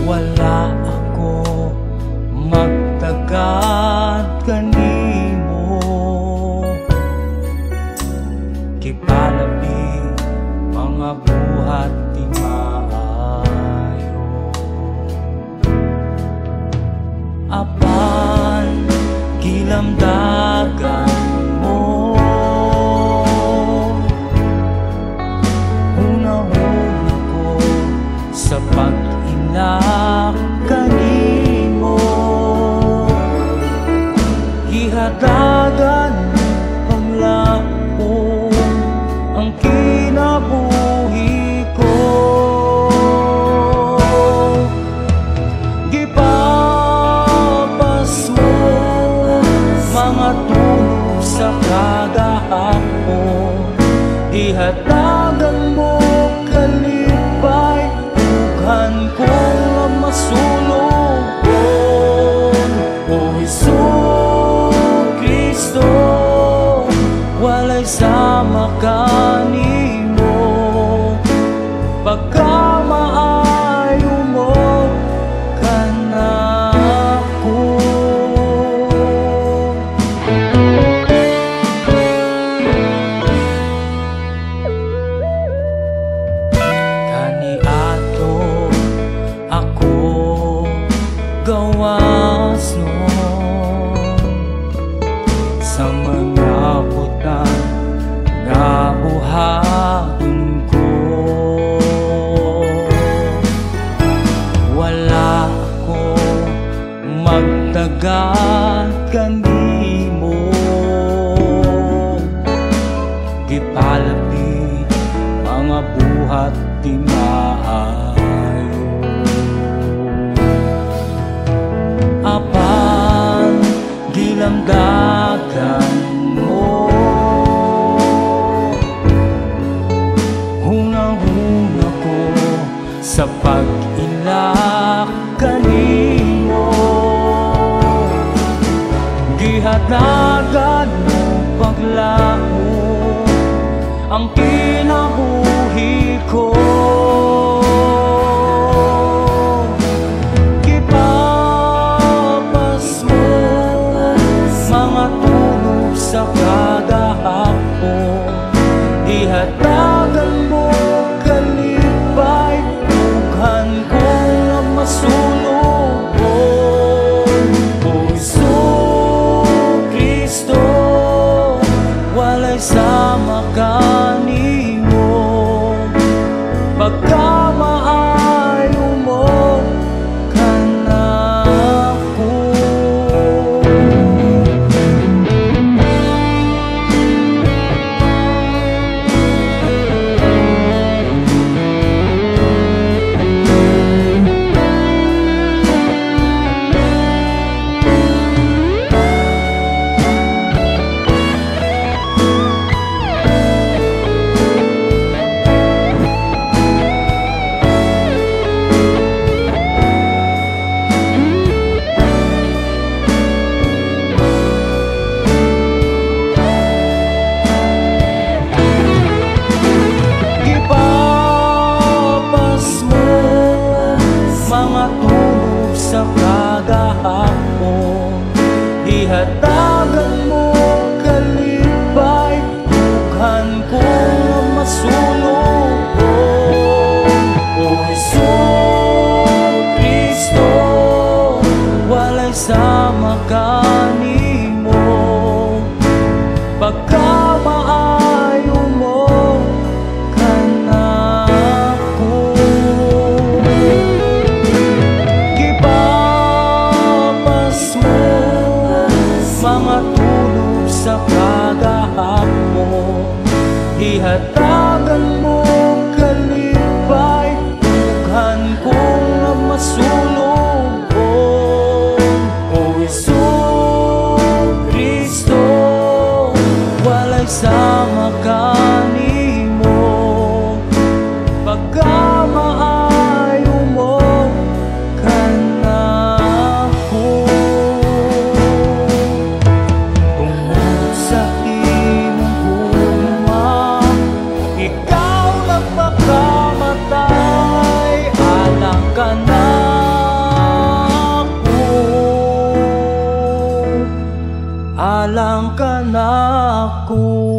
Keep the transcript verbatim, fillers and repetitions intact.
wala ako magtagad kanimo. Kipalabi mga buhat di maayo. Apan gilamdagan mo, una-una ko sa pag-inak kanimo. Gihatagan ang laong ang kinabuhi ko. Gipapas mo mga tulog sa kada hapon. Ihatagan mo kalipay ughan ko nga masulong ko. O Jesucristo, walay sama kanimo. Pagka maayo mo kanako. Kaniadto ako gawas nun sa mga butang nga buhaton ko. Wala ako magtagad kanimo. Gipalabi mga buhat di maayo. Apan gilamdagan mo, hunang-huna ko sa pag-ilak kanimo. Gihatagan mo paglaho ang kinabuhi ko. Gipapas mo mga tulog sa kada hapon. Ihatagan mo kalipay ughan ko nga masulong. O Jesucristo, walay sama kanimo. Pagka maayo mo kanako. Mga tulog sa kada hapon. Ihatagan mo kalipay ughan ko nga masulong ko. O Jesucristo, walay sama kanimo. Pagka maayo mo kanako. Mga tulog sa kada hapon. Ihatagan mo kalipay ughan ko nga masulong ko. O Jesucristo, walay sama kanimo. Pagka maayo mo kanako. Sa imong lang ka na ako.